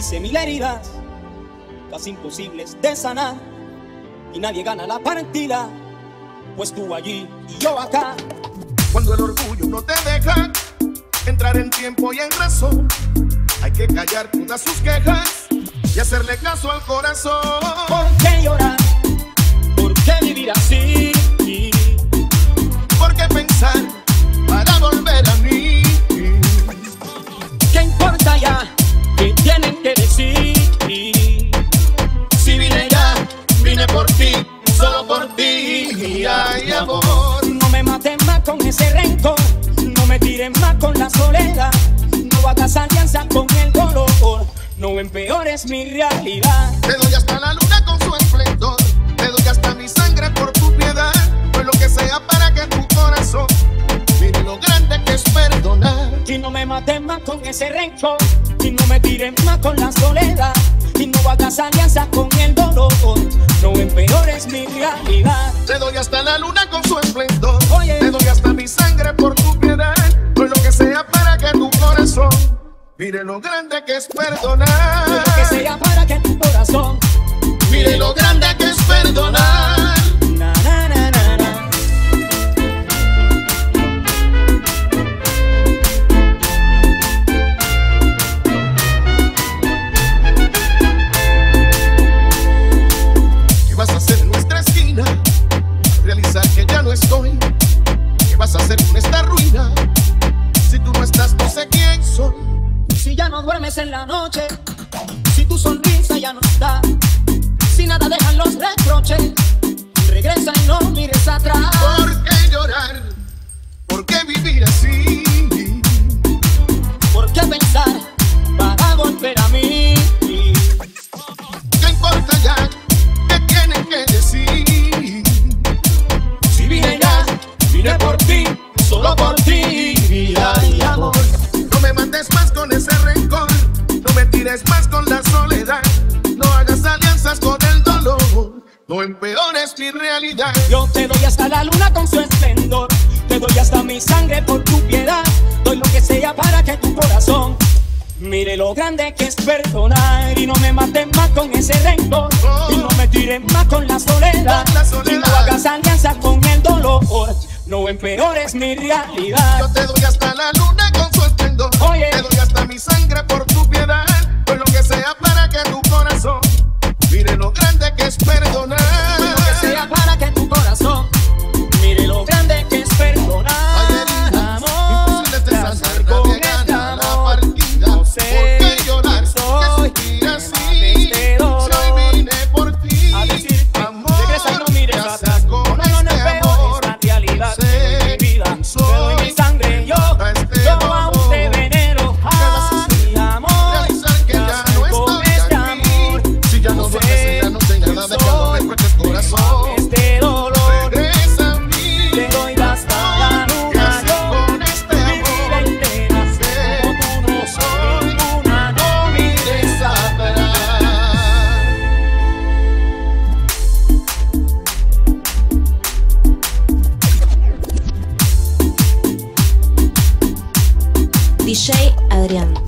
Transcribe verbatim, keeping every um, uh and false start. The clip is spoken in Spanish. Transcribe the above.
hice mil heridas, casi imposibles de sanar, y nadie gana la partida, pues tú allí y yo acá. Cuando el orgullo no te deja entrar en tiempo y en razón, hay que callar todas sus quejas y hacerle caso al corazón. ¿Por qué llorar? ¿Por qué vivir así? ¿Por qué pensar para volver a mí? ¿Qué importa ya? ¿Qué tienen que decir? Si vine ya, vine por ti, solo por ti. Ay, amor, no me mates más con ese rencor, no me tires más con la soledad, no hagas alianza con el dolor, no empeores mi realidad. Te doy hasta la luna con su esplendor, te doy hasta mi sangre por tu piedad, pues lo que sea para que tu corazón mire lo grande que es perdonar. Y no me mates más con ese rencor, y no me tires más con la soledad, y no hagas alianza con el dolor, no empeores mi realidad. Te doy hasta la luna con su esplendor, Oye. te doy hasta mi sangre por tu piedad, pues lo que sea para que tu corazón mire lo grande que es perdonar. Pues lo que sea para que tu corazón mire lo grande que es perdonar. Na, na, na, na, na. ¿Qué vas a hacer en nuestra esquina? Realizar que ya no estoy. ¿Qué vas a hacer con esta ruina? Si tú no estás, no sé quién soy. Si ya no duermes en la noche, si tu sonrisa ya no está, si nada dejan los reproches, regresa y no mires atrás. ¿Por qué llorar? ¿Por qué vivir así? ¿Por qué pensar para volver a mí? ¿Qué importa ya? ¿Qué tienen que decir? Si vine ya, vine por ti, solo por ti. Ay, amor, No me mandes más con ese rencor, no me tires más con la soledad, no hagas alianzas con el dolor, no empeores mi realidad. yo te doy hasta la luna con su esplendor, te doy hasta mi sangre por tu piedad, doy lo que sea para que tu corazón mire lo grande que es perdonar. Y no me mates más con ese rencor, Oh. y no me tires más con la soledad, Con la soledad. y no hagas alianza con el dolor, no empeores mi realidad. Yo te doy hasta la luna con su esplendor, Oye. te doy hasta mi sangre por tu piedad, pues lo que sea para que tu corazón mire lo grande que es perdonar. Doy lo que sea para que tu corazón mire lo grande que es perdonar. Hay heridas imposibles de Tras sanar, con nadie este gana la amor, partida. no ¿Por sé qué llorar? soy, ¿Qué sufrir me así? mates de dolor. Si hoy vine por ti, A decirte, amor, regresa y no mires ¿qué haces atrás. con No, no, no, no este empeores amor? la realidad. Sé Te doy mi vida, quién te doy mi soy. sangre. Yo, A este yo dolor. aún te venero. vas a Ay, hacer? amor, Realizar que ¿qué ya hacer no con estoy este aquí. amor? Si ya no No duermes, sé ya no sé nada, quién déjalo, soy. me cuentes corazón. Este dolor Regresa a mí. te doy hasta la ¿Qué luna. haces Yo, con este mi vida amor? entera, Sé como tú no quién soy soy. ninguna, no mires atrás. D J Adrián.